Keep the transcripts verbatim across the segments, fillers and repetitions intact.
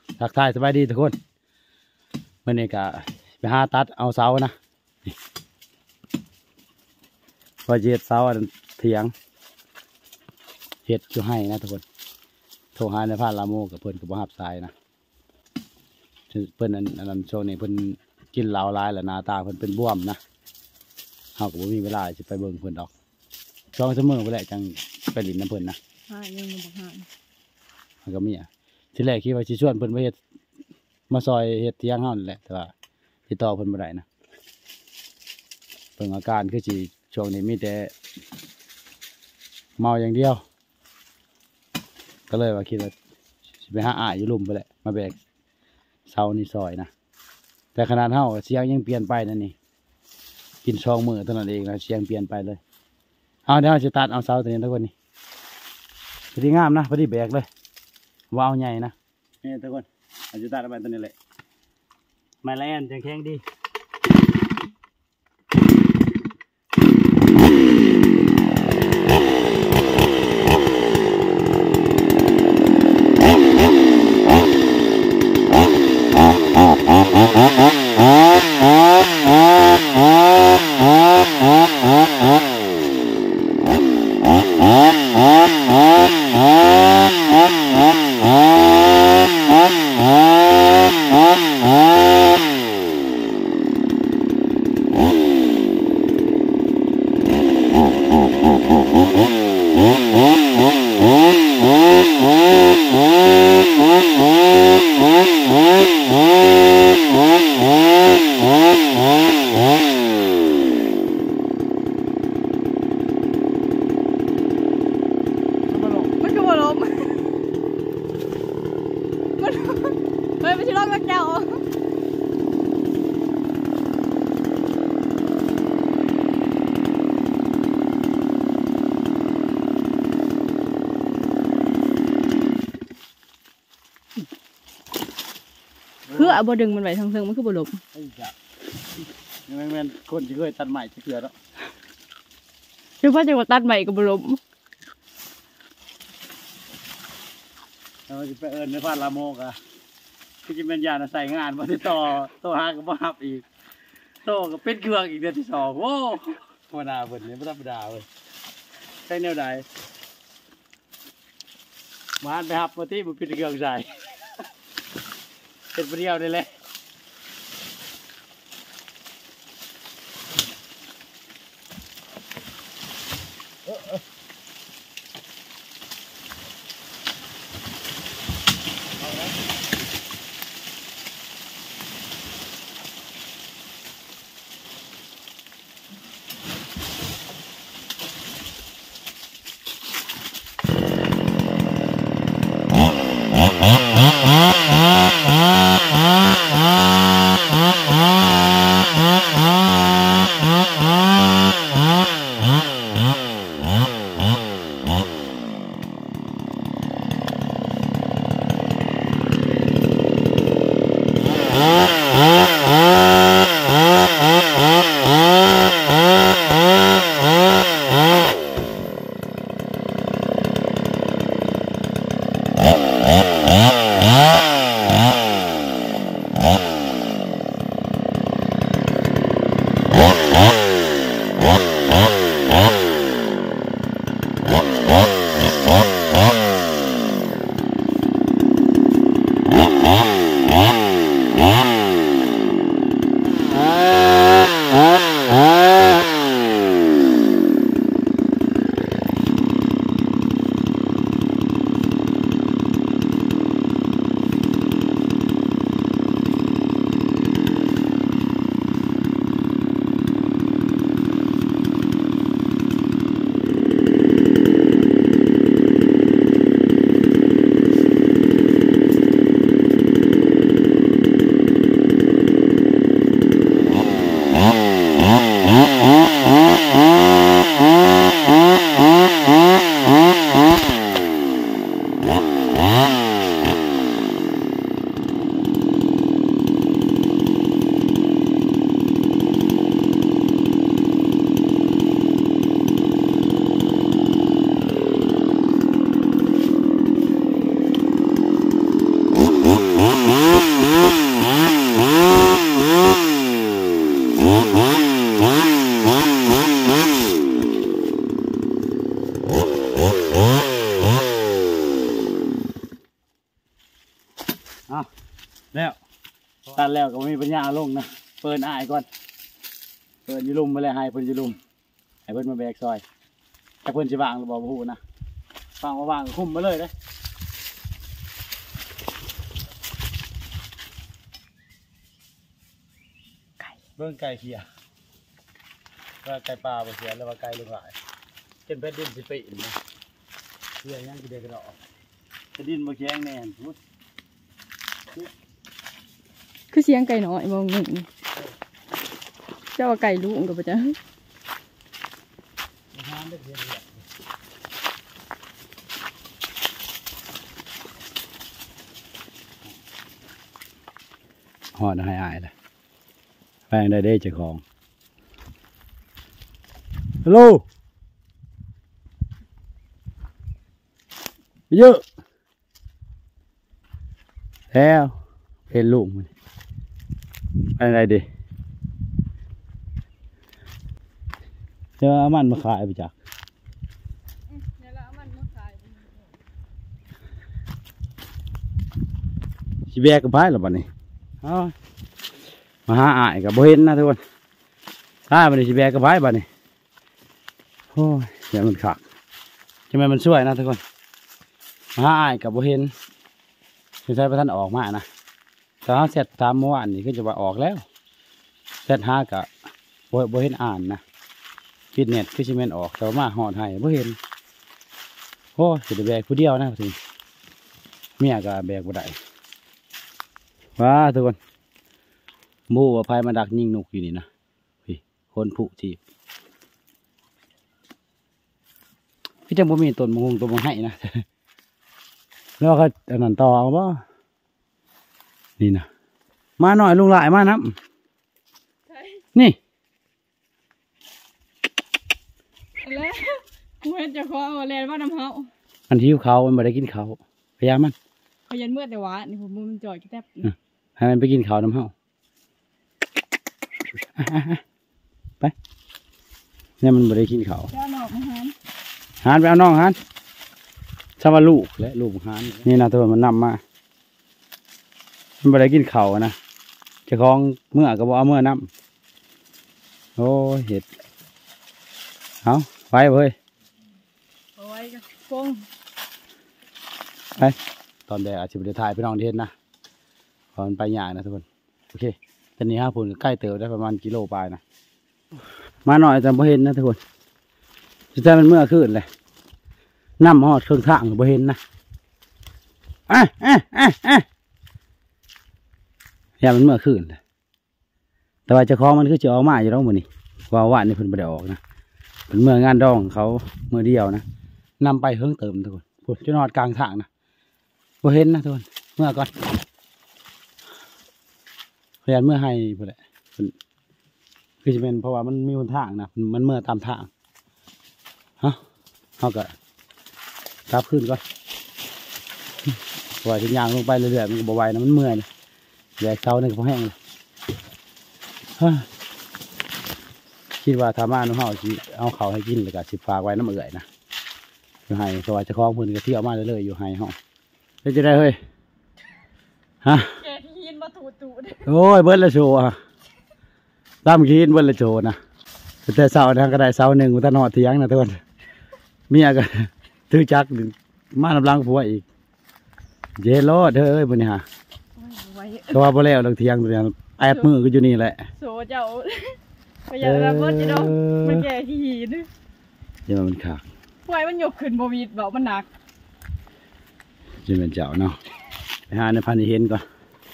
ทักทายสบายดีทุกคนเมื่อนี้ก็ไปหาตัดเอาเสานะพอเจ็ดเสาเถียงเห็ดอยู่ให้นะทุกคนโทรหาในพานลาโมกับเพื่อนกับบ่ฮับสายนะเพื่อนอันนั้นโชว์นี่เพื่อนกินเหล้าร้ายแล้วหน้าตาเพื่อนเป็นบวมนะเขาก็บ่มีเวลาจะไปเบิ่งเพื่อนดอกช่องเสมอไปแหละจังไปหลินน้ำเพื่อนนะหายังมาบอกหามันก็มีอ่ะที่แรกคิดว่าสิชวนเพื่อนไปเฮ็ดมาซอยเฮ็ดเที่ยงเฮานี่แหละแต่ว่าติดต่อเพิ่นบ่ได้นะเพิ่นอาการคือสิช่วงนี้มีแต่เมาอย่างเดียวก็เลยว่าคิดว่าสิไปหาอ้ายอยู่ลุ่มไปแหละมาแบกเสานี่ซอยนะแต่ขนาดเฮาเสียงยังเปลี่ยนไปนั่นนี่กินช่องมือเท่านั้นเองนะเสียงเปลี่ยนไปเลยเอาเดี๋ยวเราจะตัดเอาเสาตัวนี้ทุกคนนี่พอดีงามนะพอดีแบกเลยว้าวใหญ่นะนี่ทุกคนเราจะตัดเอาไปตัวนี้เลยไม้แลนจังแข็งดีคือเอาบ่ดึงมันไว้ทางเทิงมันคือบ่ลบยังไม่แม่นคนที่เคยตัดใหม่จะเกลือแล้วคือว่าจะว่าตัดใหม่ก็บ่ลบเราจะไปเอิญในพานลาโมกะที่จะเป็นยาใส่งานมาที่ต่อต่อหากับบ้าอีกโตกับเป็นเครื่องอีกเดือนที่สองโว้ธรรมดาเปิดเนี่ยไม่ธรรมดาเลยใช่แนวใดมาไปหับมาที่มันเป็นเครื่องใส่เป็นเปรี้ยวนี่แหละเอาแล้วตัดแล้วก็ไม่มีปัญญาลงนะเปิดอ้ายก่อนเปิดยูรุมมาแล้วให้เพิ่นยูรุมให้เพิ่นมาแบกซอยแต่เพิ่นสิวางหรือบ่บ่ฮู้นะวางมาวางคุ้มมาเลยเด้ไก่เบิ่งไก่เขียว่าไก่ปลาบ่เสียแล้วว่าไก่ลงหลายเต็มแผ่นดินสิปีนนะเสียยังกี่เดือนกันออกแผ่นดินบ่แข็งแน่นพุดคือเสียงไก่น้อยมองหนึ่งเจ้าว่าไก่ลูกกับปะจ๊ะหอดให้อายเลยแปลงได้ได้เจ้าของฮัลโหลเยอะแล้วเพลลูกมันอะไรดิเดี๋ยวเอามันมาขายไปจากเดี๋ยวเราเอามันมาขายชีแบกกับพายหรอบ้านี้มาหาอายกับโบเห็นนะทุกคนถ้ามันชีแบกกับพายบ้านี้โอ้ยเดี๋ยวมันขักใช่ไหมมันช่วยนะทุกคนมาหาอายกับโบเห็นคือใช้ประทันออกมานะแต่เขาเสร็จตามเมื่อวานนี่ก็จะว่าออกแล้วเสร็จหากับโบโบเห็นอ่านนะฟิตเนสคือชิเมนออกแต่ว่ามาหอดให้โบเห็นโอ้จะได้แบกผู้เดียวนะทีเมียก็แบกบ่ได้ว้าทุกคนหมู่ว่าภัยมาดักยิงนกอยู่นี่นะพี่คนผุทีพี่จังบ่มีต้นมะฮุงต้นมะไห้นะแล้วก็อันนั้นต่อเอาบ่นี่นะมาหน่อยลุงหลายมานะนี่แล้วกูเห็นจะขอเอาแลนว่าน้ำเฮาอันที่เขามันไม่ได้กินเขาพยายามมันพยันเมื่อแต่ว่านี่ผมมันจ่อยแทบให้มันไปกินเขาน้ำเฮาไปเนี่ยมันไม่ได้กินเขาเจ้าหนอกมาหานหานไปเอาน้องหานชาวลูกและลูกหานนี่นะตัวมันนำมามันไม่ได้กินเขานะจะคล้องเมื่อกับเอาเมื่อน้ำโอ้เห็ดเอาไปเว้ยเอาไว้กับกงไปตอนแรกอาจจะไปถ่ายพี่น้องเทศนะตอนไปยากนะทุกคนโอเคตอนนี้ห้าพุ่นใกล้เติบได้ประมาณกิโลปลายนะมาหน่อยแต่บ่เห็นนะทุกคนจะได้มันเมื่อคืนเลยน้ำหอดเครื่องทางบ่เห็นนะอ่ะอ่ะอ่ะอ่ะอย่ามันเมื่อคืนเลยแต่ว่าเจ้าของมันคือจะออกมาอยู่แล้วมื้อนี้ว่าว่านี่เพิ่นบ่ได้ออกนะเป็นเมื่องานดองเขาเมื่อเดียวนะนำไปเฮิ่งเติมทุกคนพุ่นจะนอดกลางทางนะบ่เห็นนะทุกคนเมื่อก่อนพยานเมื่อให้พุ่นแหละคือจะเป็นเพราะว่ามันมีหนทางนะมันเมื่อตามทางฮะเขาก็กลับขึ้นก่อนปล่อยทิ้งยางลงไปเรื่อยๆมันก็บ่ไหวนะมันเมื่อยนะแยกเสาเนี่ยก็พอแห้งเลยคิดว่าทามาน้องเฮาสิเอาเขาให้กินเลยก็สิฝากไว้น้ำเอื่อยนะอยู่ให้เพราะว่าจะคล้องพื้นก็เที่ยวมาเรื่อยๆอยู่ให้ห้องแล้วจะได้เฮ้ยฮะแกที่ยินมาถูตูดโอ้ยเบิ้ลละโชว์อะตามกินเบิ้ลละโชว์นะแต่เสาทางกระไดเสาหนึ่งมันตะนอดเถียงนะทุกคนเมียก็ถือจักมาลำลังผัวอีกเจโร่เธอเอ้ยบนนี้ฮะก็ว่าบ่แล้วลังเถียงตัวนี้แอดมือก็อยู่นี่แหละโซเจ้าพยายามรับรถจีโน่มันแก่ที่หินยังมันขาดไว้มันยกขึ้นโบวีดเบามันหนักจะเป็นเจ้าเนาะไปหาในพันธุ์เห็นก่อน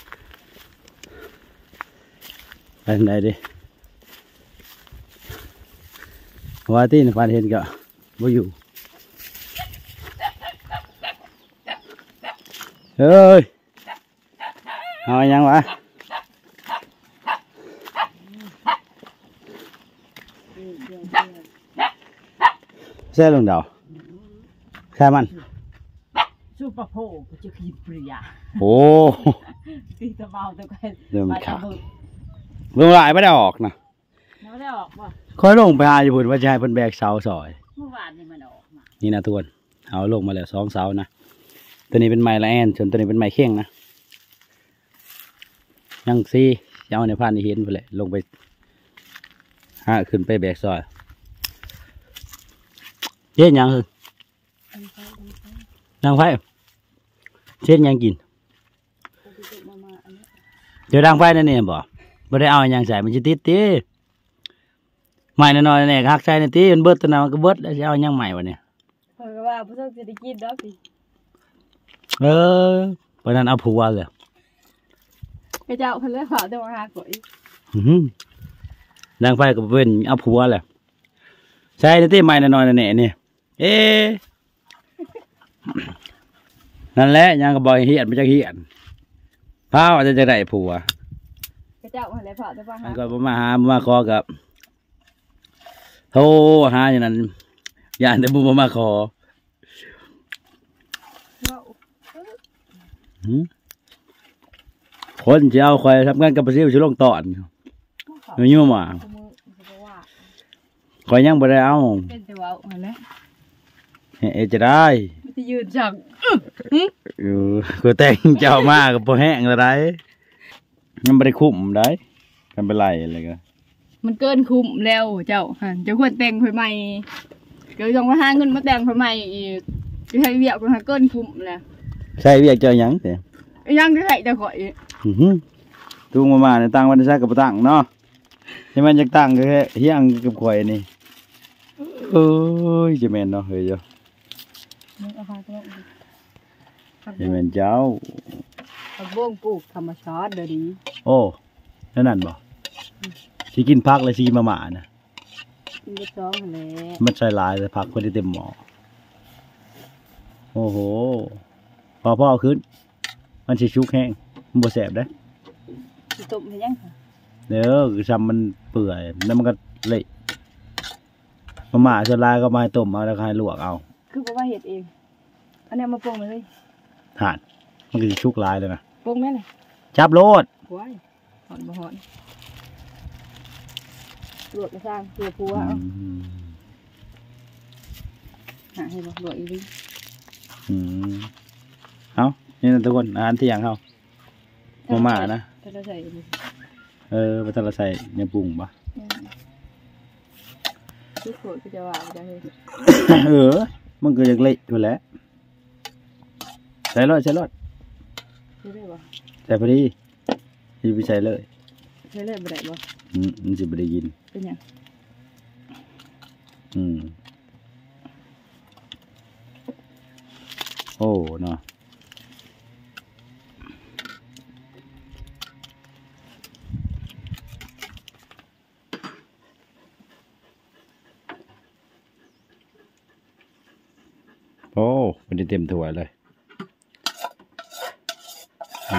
ไปทางใดดิว่าที่ในพันธุ์เห็นก็บ่อยู่เฮ้ยเอาอย่างวะเส้นลงดาวแค่มันซูเปอร์โพก็จะขีดเปลี่ยโอ้ตีตะเบาตะไคร้เริ่มขาดลงหลายไม่ได้ออกนะไม่ได้ออกป่ะค่อยลงไปหาอยู่พุ่นว่าจะให้เพิ่นแบกเสาซอยเมื่อวานนี่มันออกมานี่นะทุกคนเอาลงมาแล้วสองเสานะตัวนี้เป็นไม้ละแอนส่วนตัวนี้เป็นไม้เข่งนะยังซีเอาในพันนี่เห็นไปเลยลงไปหาขึ้นไปแบกซอยเช่นยังคือดังไฟเช่นยังกินเดี๋ยวดังไฟนั่นเองบ่ไม่ได้เอาอย่างใส่มันจะติดตีใหม่น้อยๆเนี่ยหักใส่ในตีมันเบิดตัวนั้นมันก็เบิดแล้วจะเอาอย่างใหม่วะเนี่ยเพิ่นก็ว่าผู้ชมจะได้กินดอกสิเออเพราะนั้นเอาผัวเลยกระเจ้าเพิ่นเลยฝากแต่ว่าหาก่อยอื้อหือดังไฟก็เป็นเอาผัวแหละใช่ในตีใหม่น้อยๆเนี่ยนี่เอ๊ะนั่นแหละยังก็บอยเหียนไม่จะเหียนพาว่าจะจะได้ผัวกระเจ้าเพิ่นเลยฝากแต่ว่ามัหานก็บ่มาหาบ่มาขอกับโทรหาอย่างนั้นย่านแต่บุบ่มาขอเว้าหืมคนจะเอาคอยทำงานกับประสิวชิลงตอนอยู่ยิ่งมาผู้มือเขาก็ว่าคอยยังบ่ได้เอาเป็นแต่เว้าหั่นแหละเฮ็ดจะได้มันสิยืนจังเออก็แต่งเจ้ามาก็บ่แห้งแล้วได้ยังบ่ได้คุ้มได้กันเป็นไรอะไรก็มันเกินคุ้มแล้วเจ้าหั่นเจ้าควรแต่งเพิ่นใหม่เดี๋ยวต้องมาหาเงินมาแต่งเพิ่นใหม่อีกสิให้เวียกเพิ่นหาเกินคุ้มแล้วใช่เวียกเจ้าหยังแต่ยังจะให้แต่ข่อยอื้อหือตุงมามาในตังวันใช้กับบ่ตังเนาะใช่มันจักตังก็แค่เฮียงกับข่อยนี่เอ้ยจะแม่นเนาะเฮ้ยเจ้ามึงเอาพาตัวอีกจะแม่นเจ้าผักบุ้งปลูกธรรมชาติเดี๋ยวนี้โอ้นั่นนั่นบ่สิกินพักเลยสิกินมาม่านะกินไปซ้อมหั่นแหละมันใส่หลายแต่พักเพิ่นได้เต็มหม้อโอ้โหพอพ่อเอาขึ้นมันสิชุกแห้งมันบ่แซ่บเด้สิต้มให้ยังค่ะเด้อคือซ้ำมันเปื่อยแล้วมันก็เละมาม่าส่วนหลายก็มาให้ต้มเอาแล้วก็ให้ลวกเอาคือเพราะว่าเห็ดเอง อันนี้มาปรุงเลยทานมันก็สิชุกหลายเลยนะปรุงแม่เลยจับโลดหวายหอนบ่หอนลวกกระซังตัวผัวอืเอามหาให้บ่ลวกอีกดิอืมเอานี่นะทุกคนอาหารเที่ยงเฮามาม่านะถ้าเราใส่นี่เออบ่ทันละใส่เนื้อปรุงบ่ทุกคนก็จะว่าจะให้เออ มันก็ยังเละอยู่แหล้วใส่รอดใส่รอดใช่ได้บ่ใส่พอดีที่ไปใส่เลยใช่ได้บ่ได้บ่อืมมันสิบ่ได้ยินเป็นหยังอืมโอ้เนาะโอ้มันได้เต็มถ้วยเลยอ่ะ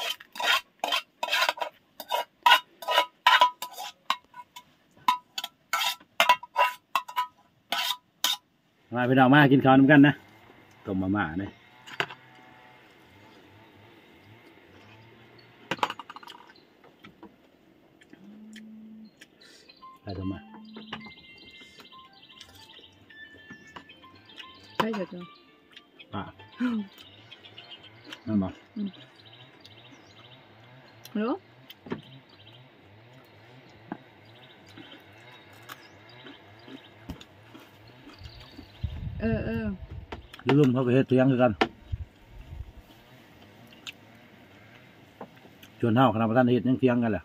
มาพี่น้องมากินข้าวน้ำกันนะต้มมาม่าเนี่ยไปต้มมาใช่เถอะจ้ะอ่ะนั่นบ่รู้เออเออลืมเขาไปเฮ็ดเตียงคือกันชวนเฮาคณะประธานเฮ็ดยังเตียงกันแหละ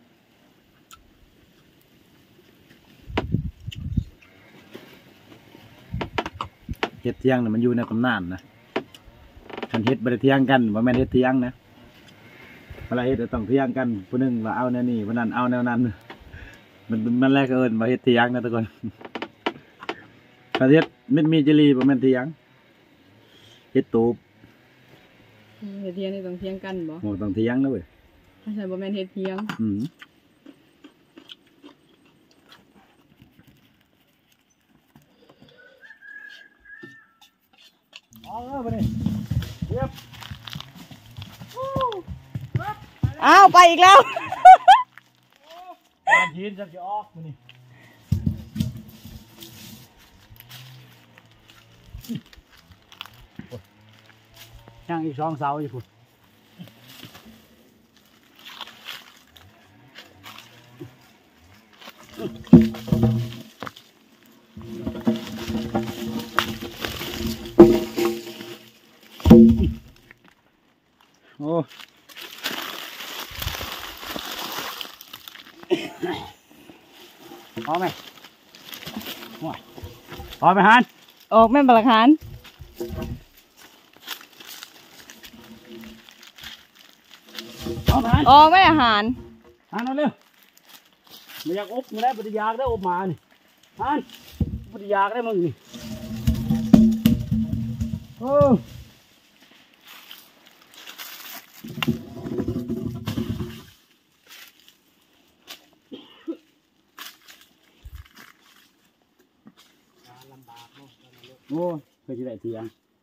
เฮ็ดเตียงน่ะมันอยู่ในตำนานนะคันเฮ็ดบ่ได้เตียงกันบ่แม่นเฮ็ดเตียงนะเวลาเฮ็ดต้องเตียงกันผู้หนึงว่าเอาแนวนี้ผู้นั้นเอาแนวนั้นมันมันแรกก็เอิ้นว่าเฮ็ดเตียงนะทุกคนคันเฮ็ดมิดมีจรีบ่แม่นเตียงเฮ็ดตูบเฮ็ดเทียงนี่ต้องเทียงกันบ่โอ้ต้องเตียงนะเว้ยถ้าใช่บ่แม่นเฮ็ดเทียงอืมเอาแล้วไปดิเย็บอ้าวไปอีกแล้วการทีนจะจะออกมานี่ย่างอีกสองเสาอยู่พุ่นโอ้พอไหมพอไหมฮันออกแม่นบลักหานพอไหมฮันออกแม่อาหารฮันเอาเร็วไม่อยากอบไม่ได้ปฏิยากได้อบมานี่ฮันปฏิยากได้มึงนี่โอ้โอ้เคยจะได้เทียง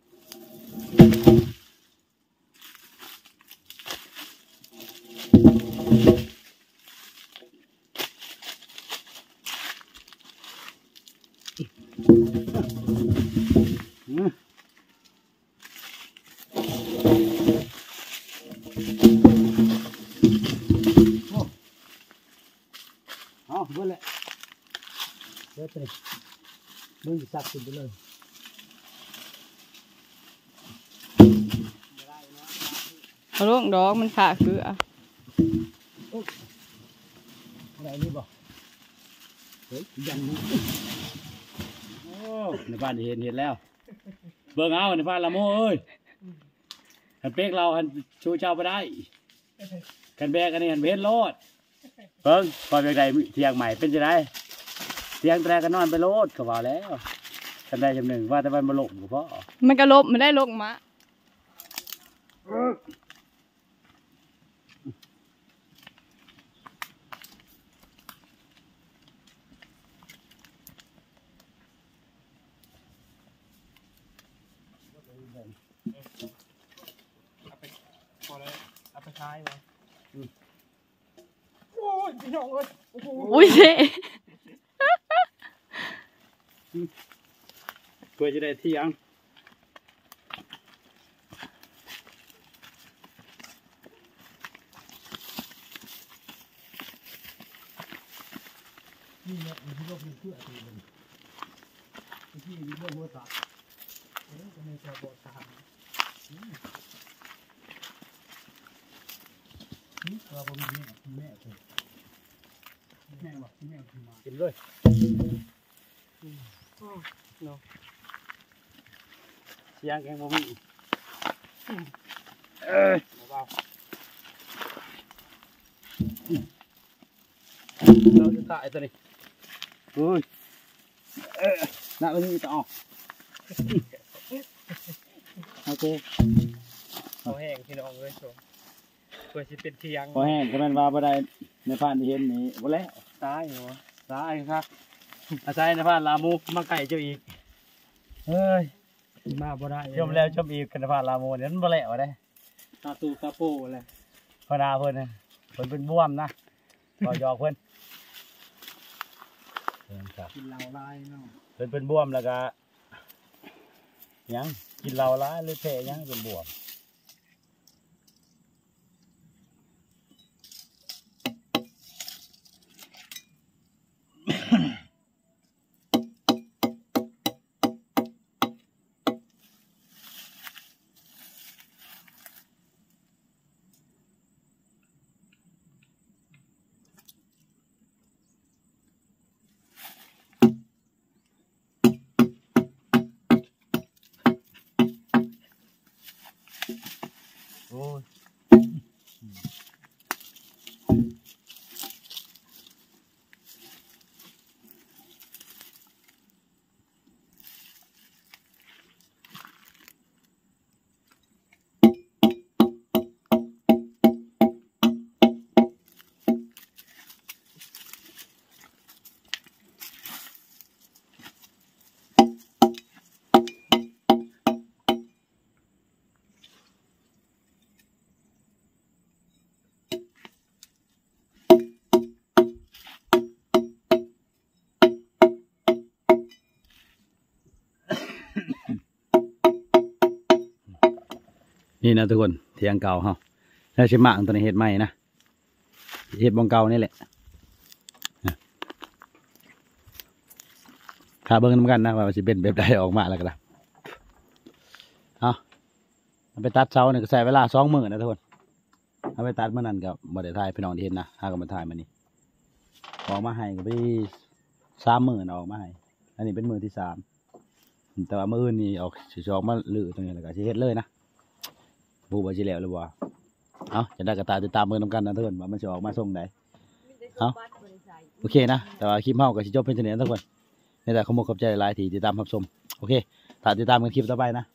อืมโอ้เอาเบิ่งเลยเดี๋ยวไปเบิ่งสักขึ้นไปเลยเอาลูกดอกมันขาคืออ่ะอะไรนี่บ่เฮ้ยยันนี่โอ้ในบ้านเห็นเห็นแล้วเบิ่งเอาในบ้านละโมเอ้ยหันเป๊กเราหันชูเจ้าไปได้กันแบกกันนี่หันเห็นโลดเบิ่งคอยไปไกลเที่ยงใหม่เป็นจะได้เที่ยงแตรกันนอนไปโลดก็ว่าแล้วกันได้จำหนึ่งว่าแต่มันมาหลงกับพ่อมันกระลบมันได้ลกมะเอาไปพอแล้วเอาไปท้ายวะโอ้ยพี่น้องเอ้ยโอ้โหอุ้ยเจ๊เพื่อจะได้เที่ยงนี่เนี่ยมันที่เราเป็นเพื่อที่มันที่มีเรื่องหัวตาเอ๊ะจะไม่จะบอกตานี่เราผมมีแม่ผมแม่บอกแม่กินมากินเลยเนาะเสียงแกงบ่มีเอ้ยเบาเราจะตายตัวนี้โอ้ยเอ้ยน่าจะมีต่อโอเคเขาแห้งพี่น้องเอ้ยชมเพื่อสิเป็นเทียงพอแห้งก็แม่นว่าบ่ได้ในผ่านที่เห็นนี่บ่แล้วตายเหรอตายครับอาศัยในผ่านลามูมาไก่เจ้าอีกเฮ้ยมาบ่ได้ชมแล้วชมอีกกันในผ่านลามูเนี่ยมันบ่แล้วได้ตาตูตาโป้เลยพอดาเพิ่นน่ะเพิ่นเป็นบวมนะบ่ยอกเพิ่นเพิ่นครับกินเหล้าลายเนาะเพิ่นเป็นบวมแล้วก็หยังกินเหล้าหลายหรือแพ้หยังเป็นบวม โอ้ยนี่นะทุกคนเทียงเก่าเฮาแล้วชิมากตัวนี้เห็ดใหม่นะเห็ดบองเก่านี่แหละถ้าเบิ่งน้ำกันนะว่าสิเป็นแบบใดออกมาแล้วก็ได้เอาเอาไปตัดเช้าเนี่ยก็ใช้เวลาสองมื้อนะทุกคนเอาไปตัดเมื่อนั้นก็บ่ได้ถ่ายพี่น้องที่เห็นนะหาก็มาถ่ายมานี่ออกมาให้ก็ไปสามมื้อนะออกมาให้อันนี้เป็นมื้อที่สามแต่ว่ามื้ออื่นนี่ออกสิออกมาลื้อตรงนี้แล้วก็สิเฮ็ดเลยนะบ่ว่าสิแล้วหรือบ่เอาจะได้ก็ตามติดตามเบิ่งนํกันนะทุกคนว่ามันสิออกมาส่งใดเอาโอเคนะแต่ว่าคลิปเฮาก็สิจบเพียงเท่านี้นะทุกคนนี่แต่ขอบอกขอบใจหลายๆที่ติดตามรับชมโอเคถ้าติดตามกันคลิปต่อไปนะ